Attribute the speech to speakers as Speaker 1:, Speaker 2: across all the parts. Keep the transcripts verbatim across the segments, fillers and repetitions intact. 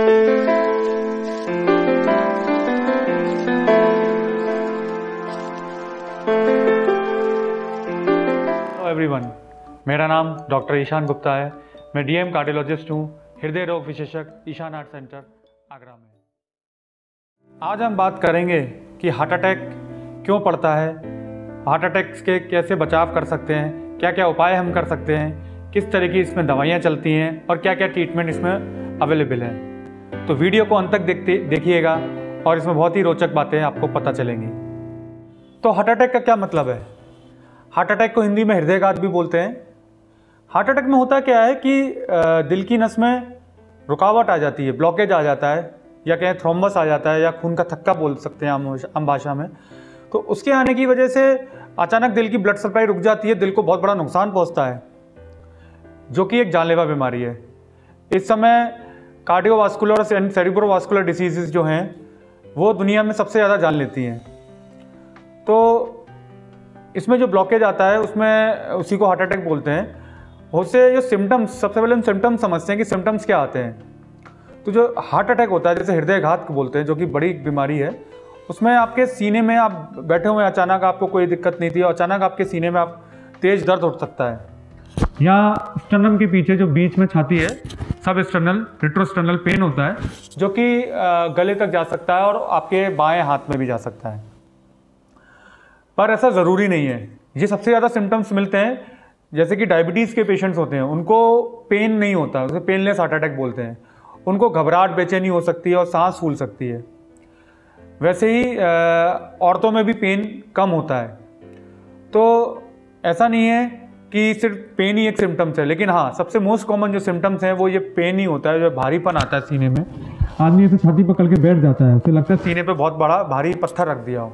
Speaker 1: Everyone, मेरा नाम doctor Ishan Gupta है। मैं डीएम कार्डियोलॉजिस्ट हूँ, हृदय रोग विशेषज्ञ ईशान हार्ट सेंटर आगरा में। आज हम बात करेंगे कि हार्ट अटैक क्यों पड़ता है, हार्ट अटैक के कैसे बचाव कर सकते हैं, क्या क्या उपाय हम कर सकते हैं, किस तरह की इसमें दवाइयाँ चलती हैं और क्या क्या ट्रीटमेंट इसमें अवेलेबल है। तो वीडियो को अंत तक देखते देखिएगा और इसमें बहुत ही रोचक बातें आपको पता चलेंगी। तो हार्ट अटैक का क्या मतलब है? हार्ट अटैक को हिंदी में हृदयघात भी बोलते हैं। हार्ट अटैक में होता क्या है कि दिल की नस में रुकावट आ जाती है, ब्लॉकेज आ जाता है, या कहें थ्रोम्बस आ जाता है, या खून का थक्का बोल सकते हैं आम भाषा में। तो उसके आने की वजह से अचानक दिल की ब्लड सप्लाई रुक जाती है, दिल को बहुत बड़ा नुकसान पहुंचता है, जो कि एक जानलेवा बीमारी है। इस समय कार्डियोवास्कुलर और सेरिब्रोवास्कुलर डिसीजेज जो हैं वो दुनिया में सबसे ज़्यादा जान लेती हैं। तो इसमें जो ब्लॉकेज आता है उसमें उसी को हार्ट अटैक बोलते हैं। उससे जो सिम्टम्स, सबसे पहले हम सिम्टम्स समझते हैं कि सिम्टम्स क्या आते हैं। तो जो हार्ट अटैक होता है, जैसे हृदयघात बोलते हैं, जो कि बड़ी बीमारी है, उसमें आपके सीने में आप बैठे हुए अचानक आपको कोई दिक्कत नहीं थी और अचानक आपके सीने में आप तेज दर्द उठ सकता है, या स्टर्नम के पीछे जो बीच में छाती है, सब स्टर्नल रिट्रोस्टर्नल पेन होता है, जो कि गले तक जा सकता है और आपके बाएं हाथ में भी जा सकता है। पर ऐसा ज़रूरी नहीं है। ये सबसे ज़्यादा सिम्टम्स मिलते हैं, जैसे कि डायबिटीज़ के पेशेंट्स होते हैं, उनको पेन नहीं होता, उसे पेनलेस हार्ट अटैक बोलते हैं। उनको घबराहट, बेचैनी हो सकती है और सांस फूल सकती है। वैसे ही औरतों में भी पेन कम होता है। तो ऐसा नहीं है कि सिर्फ पेन ही एक सिम्टम्स है, लेकिन हाँ, सबसे मोस्ट कॉमन जो सिम्टम्स हैं वो ये पेन ही होता है। जो भारीपन आता है सीने में, आदमी ऐसे छाती पकड़ के बैठ जाता है, उसे लगता है सीने पे बहुत बड़ा भारी पत्थर रख दिया हो।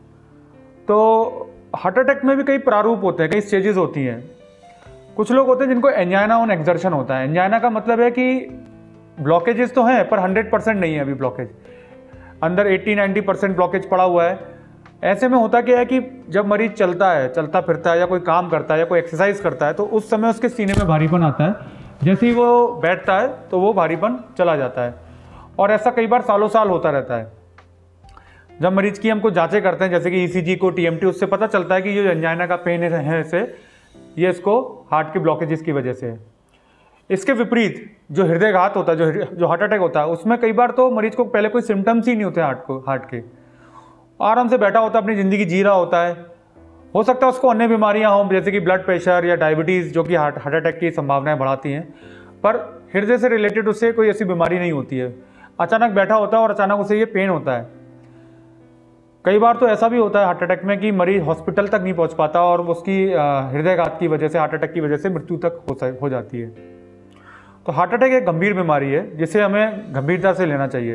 Speaker 1: तो हार्ट अटैक में भी कई प्रारूप होते हैं, कई स्टेजेस होती हैं। कुछ लोग होते हैं जिनको एंजाइना ऑन एक्सर्शन होता है। एंजाइना का मतलब है कि ब्लॉकेजेस तो हैं पर हंड्रेड परसेंट नहीं है अभी ब्लॉकेज, अंदर अस्सी नब्बे परसेंट ब्लॉकेज पड़ा हुआ है। ऐसे में होता क्या है कि जब मरीज चलता है, चलता फिरता है, या कोई काम करता है, या कोई एक्सरसाइज करता है, तो उस समय उसके सीने में भारीपन आता है। जैसे ही वो बैठता है तो वो भारीपन चला जाता है, और ऐसा कई बार सालों साल होता रहता है। जब मरीज की हमको जांचें करते हैं, जैसे कि ईसीजी को, टीएमटी, उससे पता चलता है कि ये जो एंजाइना का पेन है इसे ये इसको हार्ट की ब्लॉकेजेस की वजह से है। इसके विपरीत जो हृदयघात होता है, जो जो हार्ट अटैक होता है, उसमें कई बार तो मरीज को पहले कोई सिम्टम्स ही नहीं होते हार्ट को हार्ट के, आराम से बैठा होता है, अपनी ज़िंदगी जी रहा होता है। हो सकता है उसको अन्य बीमारियां हों, जैसे कि ब्लड प्रेशर या डायबिटीज़, जो कि हार्ट हार्ट अटैक की संभावनाएं बढ़ाती हैं, पर हृदय से रिलेटेड उससे कोई ऐसी बीमारी नहीं होती है। अचानक बैठा होता है और अचानक उसे ये पेन होता है। कई बार तो ऐसा भी होता है हार्ट अटैक में कि मरीज हॉस्पिटल तक नहीं पहुंच पाता और उसकी हृदयघात की वजह से, हार्ट अटैक की वजह से मृत्यु तक हो हो जाती है। तो हार्ट अटैक एक गंभीर बीमारी है जिसे हमें गंभीरता से लेना चाहिए।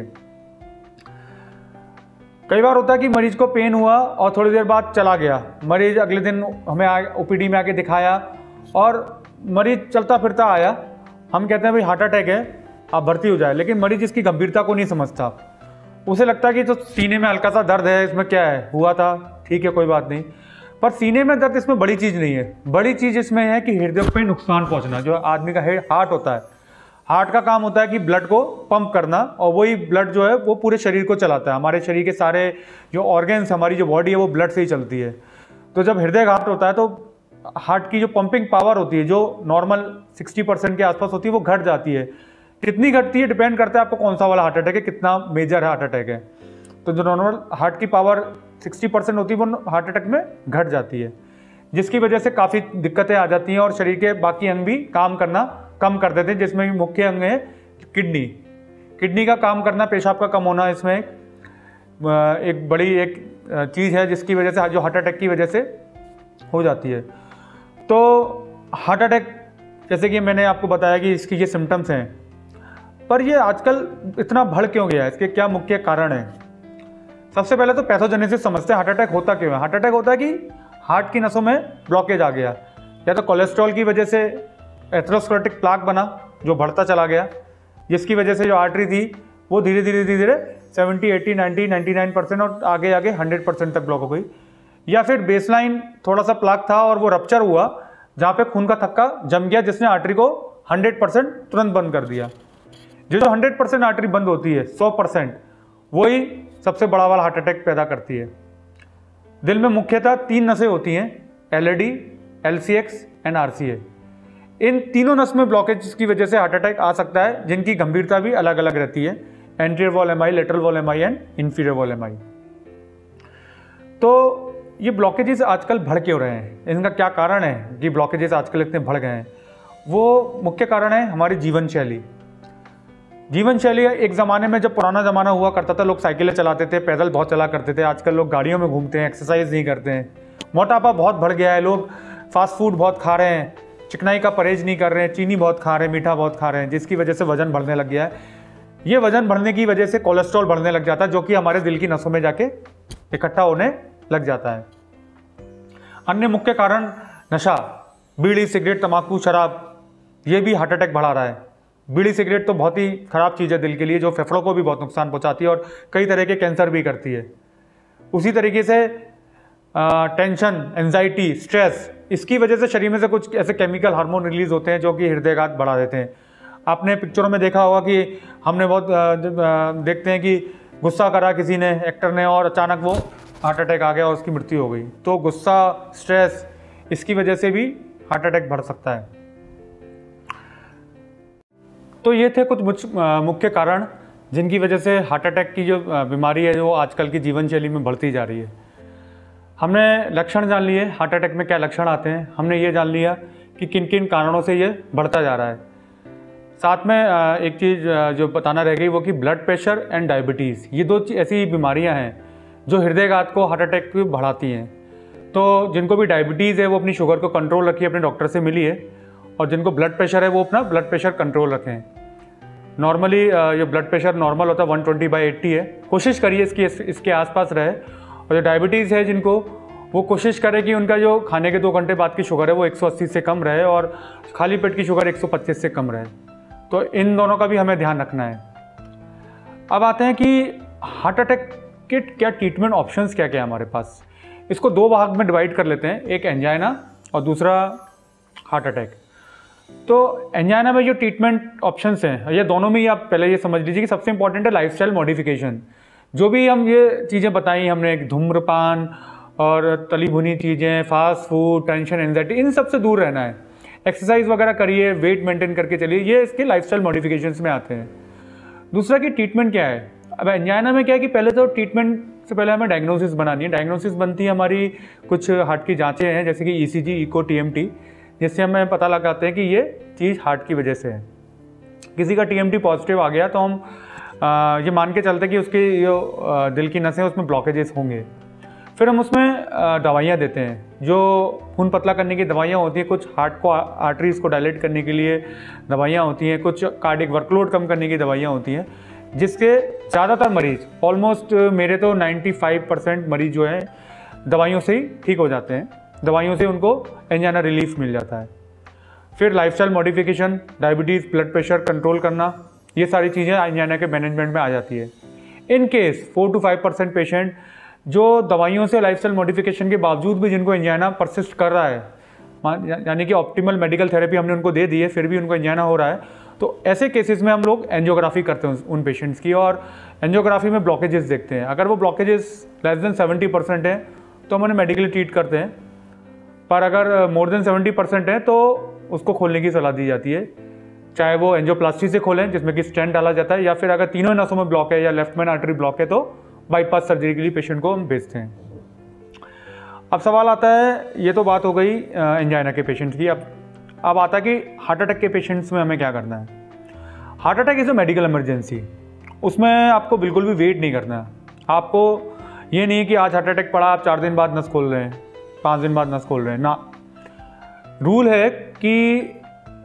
Speaker 1: कई बार होता है कि मरीज को पेन हुआ और थोड़ी देर बाद चला गया, मरीज अगले दिन हमें ओपीडी में आके दिखाया और मरीज चलता फिरता आया, हम कहते हैं भाई हार्ट अटैक है, आप भर्ती हो जाए। लेकिन मरीज इसकी गंभीरता को नहीं समझता, उसे लगता है कि तो सीने में हल्का सा दर्द है, इसमें क्या है, हुआ था, ठीक है, कोई बात नहीं। पर सीने में दर्द इसमें बड़ी चीज़ नहीं है। बड़ी चीज़ इसमें है कि हृदय पे नुकसान पहुंचना। जो आदमी का हार्ट होता है, हार्ट का काम होता है कि ब्लड को पंप करना, और वही ब्लड जो है वो पूरे शरीर को चलाता है। हमारे शरीर के सारे जो ऑर्गन्स, हमारी जो बॉडी है वो ब्लड से ही चलती है। तो जब हृदयघात होता है तो हार्ट की जो पंपिंग पावर होती है, जो नॉर्मल सिक्सटी परसेंट के आसपास होती है, वो घट जाती है। कितनी घटती है डिपेंड करता है आपको कौन सा वाला हार्ट अटैक है, कितना मेजर हार्ट अटैक है। तो जो नॉर्मल हार्ट की पावर साठ परसेंट होती है वो हार्ट अटैक में घट जाती है, जिसकी वजह से काफ़ी दिक्कतें आ जाती हैं और शरीर के बाकी अंग भी काम करना कम कर देते हैं, जिसमें भी मुख्य अंग है किडनी। किडनी का काम करना, पेशाब का कम होना, इसमें एक बड़ी एक चीज़ है जिसकी वजह से, जो हार्ट अटैक की वजह से हो जाती है। तो हार्ट अटैक, जैसे कि मैंने आपको बताया कि इसकी ये सिम्टम्स हैं, पर ये आजकल इतना बढ़ क्यों गया है, इसके क्या मुख्य कारण है? सबसे पहले तो पैथोजेनेसिस समझते हैं। हार्ट अटैक होता क्यों है? हार्ट अटैक होता है कि हार्ट की नसों में ब्लॉकेज आ गया, या तो कोलेस्ट्रॉल की वजह से एथेरोस्क्लेरोटिक प्लाक बना जो बढ़ता चला गया, जिसकी वजह से जो आर्टरी थी वो धीरे धीरे धीरे धीरे seventy, eighty, ninety, ninety nine percent और आगे आगे हंड्रेड परसेंट तक ब्लॉक हो गई। या फिर बेसलाइन थोड़ा सा प्लाक था और वो रप्चर हुआ, जहाँ पे खून का थक्का जम गया, जिसने आर्टरी को हंड्रेड परसेंट तुरंत बंद कर दिया। जो जो हंड्रेड परसेंट आर्टरी बंद होती है, सौ परसेंट, वही सबसे बड़ा वाला हार्ट अटैक पैदा करती है। दिल में मुख्यतः तीन नसें होती हैं, L A D, L C X and R C A. इन तीनों नस में ब्लॉकेज की वजह से हार्ट अटैक आ सकता है, जिनकी गंभीरता भी अलग अलग रहती है, anterior wall M I, lateral wall M I and inferior wall M I. तो ये ब्लॉकेजेस आजकल बढ़ क्यों रहे हैं, इनका क्या कारण है कि ब्लॉकेजेस आजकल इतने बढ़ गए हैं? वो मुख्य कारण है हमारी जीवन शैली। जीवन शैली एक ज़माने में, जब पुराना ज़माना हुआ करता था, लोग साइकिलें चलाते थे, पैदल बहुत चला करते थे। आजकल लोग गाड़ियों में घूमते हैं, एक्सरसाइज नहीं करते हैं, मोटापा बहुत बढ़ गया है, लोग फास्ट फूड बहुत खा रहे हैं, चिकनाई का परहेज नहीं कर रहे हैं, चीनी बहुत खा रहे हैं, मीठा बहुत खा रहे हैं, जिसकी वजह से वजन बढ़ने लग गया है। ये वजन बढ़ने की वजह से कोलेस्ट्रॉल बढ़ने लग जाता है, जो कि हमारे दिल की नसों में जाके इकट्ठा होने लग जाता है। अन्य मुख्य कारण नशा, बीड़ी, सिगरेट, तंबाकू, शराब, ये भी हार्ट अटैक बढ़ा रहा है। बीड़ी सिगरेट तो बहुत ही खराब चीज़ है दिल के लिए, जो फेफड़ों को भी बहुत नुकसान पहुंचाती है और कई तरह के कैंसर भी करती है। उसी तरीके से टेंशन, एंजाइटी, स्ट्रेस, इसकी वजह से शरीर में से कुछ ऐसे केमिकल हार्मोन रिलीज होते हैं जो कि हृदयाघात बढ़ा देते हैं। आपने पिक्चरों में देखा होगा कि हमने बहुत आ, आ, देखते हैं कि गुस्सा करा किसी ने, एक्टर ने, और अचानक वो हार्ट अटैक आ गया और उसकी मृत्यु हो गई। तो गुस्सा, स्ट्रेस, इसकी वजह से भी हार्ट अटैक बढ़ सकता है। तो ये थे कुछ मुख्य कारण जिनकी वजह से हार्ट अटैक की जो बीमारी है, वो आजकल की जीवन शैली में बढ़ती जा रही है। हमने लक्षण जान लिए, हार्ट अटैक में क्या लक्षण आते हैं, हमने ये जान लिया कि किन किन कारणों से ये बढ़ता जा रहा है। साथ में एक चीज़ जो बताना रह गई, वो कि ब्लड प्रेशर एंड डायबिटीज़, ये दो ऐसी बीमारियां हैं जो हृदयाघात को, हार्ट अटैक को बढ़ाती हैं। तो जिनको भी डायबिटीज़ है वो अपनी शुगर को कंट्रोल रखिए, अपने डॉक्टर से मिलिए, और जिनको ब्लड प्रेशर है वो अपना ब्लड प्रेशर कंट्रोल रखें। नॉर्मली ये ब्लड प्रेशर नॉर्मल होता है वन ट्वेंटी बाई एट्टी है, कोशिश करिए इसकी इसके आसपास रहे। और जो डायबिटीज़ है जिनको, वो कोशिश करें कि उनका जो खाने के दो घंटे बाद की शुगर है वो एक सौ अस्सी से कम रहे और खाली पेट की शुगर एक सौ पच्चीस से कम रहे। तो इन दोनों का भी हमें ध्यान रखना है। अब आते हैं कि हार्ट अटैक के क्या ट्रीटमेंट ऑप्शंस क्या क्या है हमारे पास। इसको दो भाग में डिवाइड कर लेते हैं, एक एंजाइना और दूसरा हार्ट अटैक। तो एंजाइना में जो ट्रीटमेंट ऑप्शंस हैं, ये दोनों में ही आप पहले ये समझ लीजिए कि सबसे इंपॉर्टेंट है लाइफस्टाइल मॉडिफिकेशन। जो भी हम ये चीज़ें बताई हमने, धूम्रपान और तली भुनी चीज़ें, फास्ट फूड, टेंशन, एंजाइटी, इन सब से दूर रहना है। एक्सरसाइज वगैरह करिए, वेट मेंटेन करके चलिए, ये इसके लाइफस्टाइल मॉडिफिकेशंस में आते हैं। दूसरा कि ट्रीटमेंट क्या है। अब एंजाइना में क्या है कि पहले तो ट्रीटमेंट से पहले हमें डायग्नोसिस बनानी है। डायग्नोसिस बनती है हमारी कुछ हार्ट की जांचें हैं, जैसे कि ईसीजी, इको, टीएमटी, जिससे हमें पता लगाते हैं कि ये चीज़ हार्ट की वजह से है। किसी का टीएमटी पॉजिटिव आ गया तो हम आ, ये मान के चलते कि उसकी जो आ, दिल की नसें उसमें ब्लॉकेजेस होंगे। फिर हम उसमें दवाइयाँ देते हैं, जो खून पतला करने की दवाइयाँ होती हैं, कुछ हार्ट को, आर्टरीज को डायलेट करने के लिए दवाइयाँ होती हैं, कुछ कार्डिक वर्कलोड कम करने की दवाइयाँ होती हैं, जिसके ज़्यादातर मरीज, ऑलमोस्ट मेरे तो पचानवे परसेंट मरीज जो हैं दवाइयों से ही ठीक हो जाते हैं। दवाइयों से उनको एंजाइना रिलीफ मिल जाता है। फिर lifestyle modification, diabetes, blood pressure control करना, ये सारी चीज़ें एंजाइना के मैनेजमेंट में आ जाती है। इन case four to five percent patient जो दवाइयों से, लाइफस्टाइल मॉडिफिकेशन के बावजूद भी जिनको एंजाइना परसिस्ट कर रहा है, यानी कि ऑप्टिमल मेडिकल थेरेपी हमने उनको दे दी है, फिर भी उनको एंजाइना हो रहा है, तो ऐसे केसेस में हम लोग एंजियोग्राफी करते हैं उन पेशेंट्स की, और एंजियोग्राफी में ब्लॉकेजेस देखते हैं। अगर वो blockages less than seventy percent हैं तो हम उन्हें मेडिकली ट्रीट करते हैं, पर अगर मोर देन सेवेंटी परसेंट है तो उसको खोलने की सलाह दी जाती है। चाहे वो एंजियोप्लास्टी से खोलें, जिसमें कि स्टेंट डाला जाता है, या फिर अगर तीनों नसों में ब्लॉक है या लेफ्ट मेन आर्टरी ब्लॉक है तो बाईपास सर्जरी के लिए पेशेंट को हम भेजते हैं। अब सवाल आता है, ये तो बात हो गई एंजाइना के पेशेंट्स की। अब अब आता है कि हार्ट अटैक के पेशेंट्स में हमें क्या करना है। Heart attack is a medical emergency, उसमें आपको बिल्कुल भी वेट नहीं करना है। आपको ये नहीं है कि आज हार्ट अटैक पड़ा, आप चार दिन बाद नस खोल रहे हैं, पाँच दिन बाद नस खोल रहे हैं ना। रूल है कि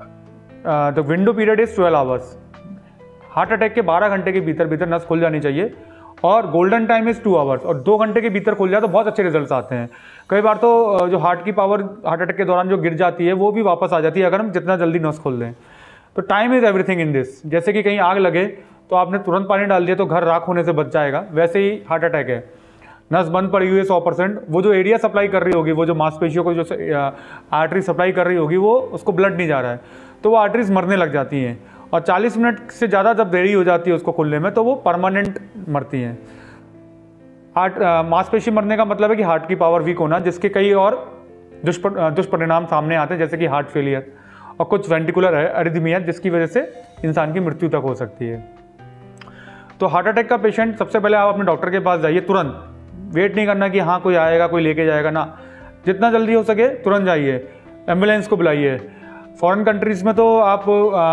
Speaker 1: the window period is twelve hours. Heart attack के बारह घंटे के भीतर भीतर नस खुल जानी चाहिए, और golden time is two hours, और दो घंटे के भीतर खुल जाए तो बहुत अच्छे रिजल्ट्स आते हैं। कई बार तो जो हार्ट की पावर हार्ट अटैक के दौरान जो गिर जाती है वो भी वापस आ जाती है अगर हम जितना जल्दी नस खोल दें। तो time is everything in this. जैसे कि कहीं आग लगे तो आपने तुरंत पानी डाल दिया तो घर राख होने से बच जाएगा, वैसे ही हार्ट अटैक है। नस बंद पड़ी हुई है सौ परसेंट, वो जो एरिया सप्लाई कर रही होगी, वो जो मांसपेशियों को जो आर्टरी सप्लाई कर रही होगी, वो उसको ब्लड नहीं जा रहा है, तो वो आर्टरीज मरने लग जाती हैं, और चालीस मिनट से ज़्यादा जब देरी हो जाती है उसको खुलने में तो वो परमानेंट मरती हैं। हार्ट मांसपेशी मरने का मतलब है कि हार्ट की पावर वीक होना, जिसके कई और दुष्परिणाम सामने आते हैं, जैसे कि हार्ट फेलियर और कुछ वेंटिकुलर अरिथमिया, जिसकी वजह से इंसान की मृत्यु तक हो सकती है। तो हार्ट अटैक का पेशेंट सबसे पहले आप अपने डॉक्टर के पास जाइए तुरंत, वेट नहीं करना कि हाँ कोई आएगा कोई लेके जाएगा ना, जितना जल्दी हो सके तुरंत जाइए, एम्बुलेंस को बुलाइए। फॉरेन कंट्रीज़ में तो आप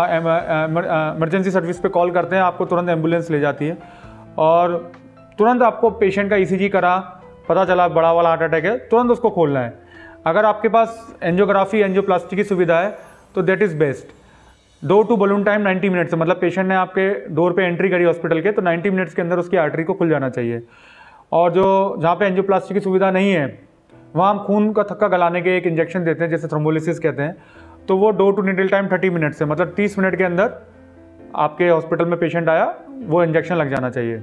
Speaker 1: इमरजेंसी सर्विस पे कॉल करते हैं, आपको तुरंत एम्बुलेंस ले जाती है और तुरंत आपको पेशेंट का ईसीजी करा, पता चला बड़ा वाला हार्ट अटैक है, तुरंत उसको खोलना है। अगर आपके पास एंजियोग्राफी एंजियोप्लास्टी की सुविधा है तो that is best. Door to balloon time ninety minutes है, मतलब पेशेंट ने आपके डोर पे एंट्री करी हॉस्पिटल के तो नाइन्टी मिनट्स के अंदर उसकी आर्टरी को खुल जाना चाहिए। और जो जहाँ पे एंजियोप्लास्टी की सुविधा नहीं है वहाँ हम खून का थक्का गलाने के एक इंजेक्शन देते हैं, जैसे थ्रोम्बोलिसिस कहते हैं, तो वो door to needle time thirty minutes है, मतलब तीस मिनट के अंदर आपके हॉस्पिटल में पेशेंट आया वो इंजेक्शन लग जाना चाहिए।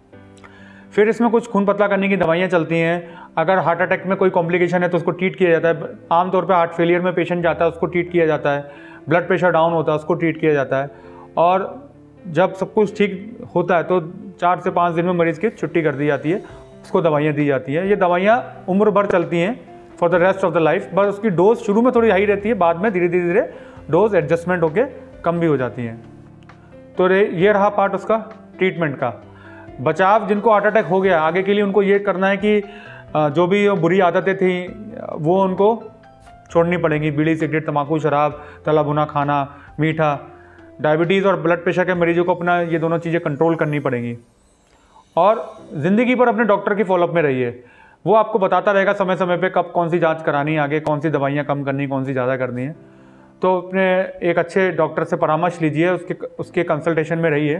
Speaker 1: फिर इसमें कुछ खून पतला करने की दवाइयाँ चलती हैं। अगर हार्ट अटैक में कोई कॉम्प्लिकेशन है तो उसको ट्रीट किया जाता है। आमतौर पे हार्ट फेलियर में पेशेंट जाता है उसको ट्रीट किया जाता है, ब्लड प्रेशर डाउन होता है उसको ट्रीट किया जाता है, और जब सब कुछ ठीक होता है तो चार से पाँच दिन में मरीज़ की छुट्टी कर दी जाती है, उसको दवाइयाँ दी जाती हैं। ये दवाइयाँ उम्र भर चलती हैं for the rest of the life, बस उसकी डोज शुरू में थोड़ी हाई रहती है, बाद में धीरे धीरे धीरे डोज एडजस्टमेंट होके कम भी हो जाती हैं। तो ये रहा पार्ट उसका ट्रीटमेंट का। बचाव, जिनको हार्ट अटैक हो गया आगे के लिए उनको ये करना है कि जो भी बुरी आदतें थी वो उनको छोड़नी पड़ेंगी। बीड़ी, सिगरेट, तम्बाकू, शराब, तला भुना खाना, मीठा। डायबिटीज़ और ब्लड प्रेशर के मरीजों को अपना ये दोनों चीज़ें कंट्रोल करनी पड़ेंगी। और ज़िंदगी पर अपने डॉक्टर की फॉलोअप में रहिए, वो आपको बताता रहेगा समय समय पे कब कौन सी जांच करानी है, आगे कौन सी दवाइयाँ कम करनी, कौन सी ज़्यादा करनी है। तो अपने एक अच्छे डॉक्टर से परामर्श लीजिए, उसके उसके कंसल्टेशन में रहिए।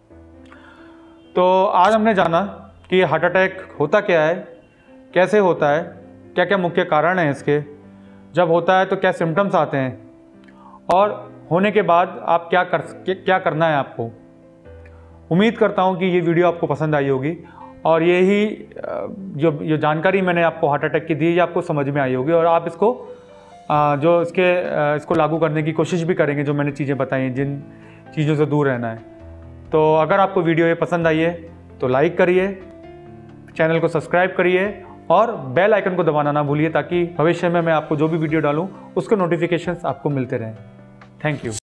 Speaker 1: तो आज हमने जाना कि हार्ट अटैक होता क्या है, कैसे होता है, क्या क्या मुख्य कारण हैं इसके, जब होता है तो क्या सिम्टम्स आते हैं, और होने के बाद आप क्या कर क्या करना है आपको। उम्मीद करता हूँ कि ये वीडियो आपको पसंद आई होगी और यही जो जो जानकारी मैंने आपको हार्ट अटैक की दी ये आपको समझ में आई होगी, और आप इसको जो इसके इसको लागू करने की कोशिश भी करेंगे, जो मैंने चीज़ें बताई हैं, जिन चीज़ों से दूर रहना है। तो अगर आपको वीडियो ये पसंद आई है तो लाइक करिए, चैनल को सब्सक्राइब करिए और बेल आइकन को दबाना ना भूलिए, ताकि भविष्य में मैं आपको जो भी वीडियो डालूँ उसके नोटिफिकेशंस आपको मिलते रहें। Thank you.